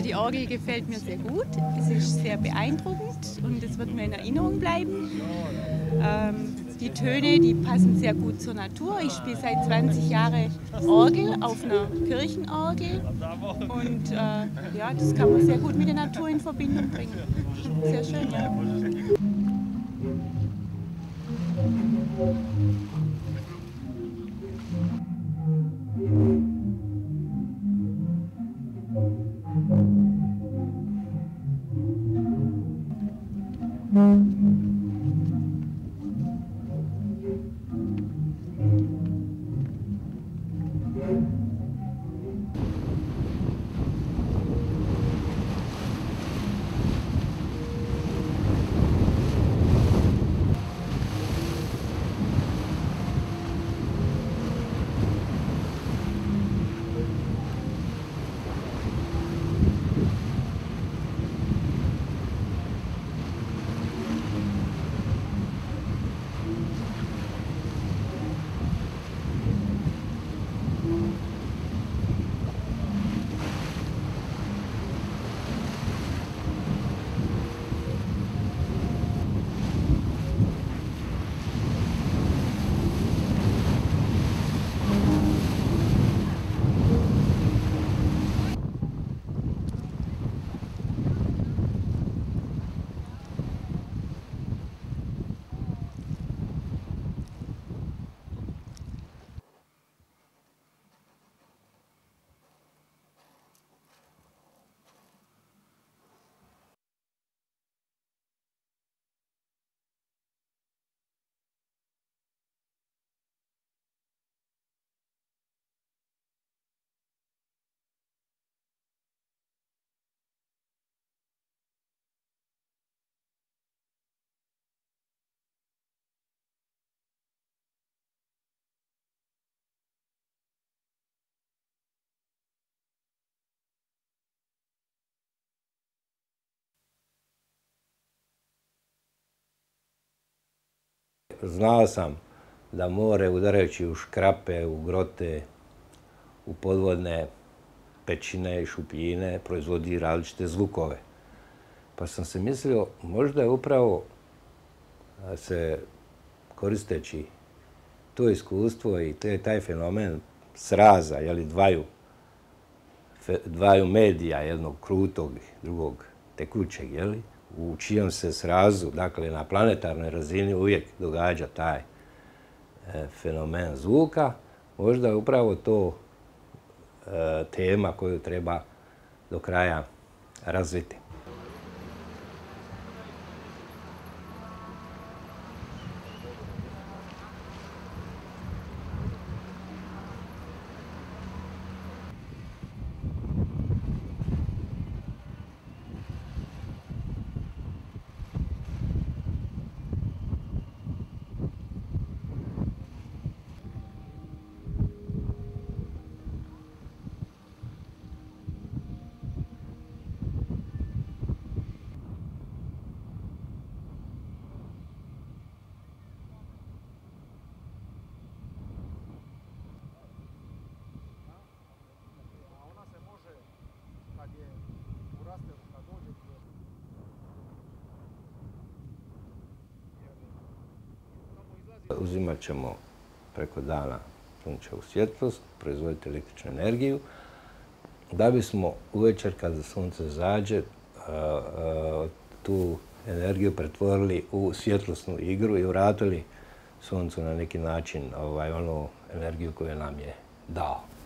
die Orgel gefällt mir sehr gut. Es ist sehr beeindruckend und es wird mir in Erinnerung bleiben. Die Töne, die passen sehr gut zur Natur. Ich spiele seit 20 Jahren Orgel auf einer Kirchenorgel und ja, das kann man sehr gut mit der Natur in Verbindung bringen. Sehr schön, ja. Znao sam da more udarajući u škrape, u grote, u podvodne pećine i šupljine proizvodi različite zvukove. Pa sam se mislio, možda je upravo se koristeći to iskustvo i taj fenomen sraza, dvaju medija, jednog krutog, drugog tekućeg, u čijem se srazu, dakle na planetarnoj razini uvijek događa taj fenomen zvuka, možda je upravo to tema koju treba do kraja razviti. Uzimat ćemo preko dana sunčevu svjetlost, proizvoditi električnu energiju, da bismo uvečer kada sunce zađe tu energiju pretvorili u svjetlosnu igru i vratili suncu na neki način onu energiju koju nam je dao.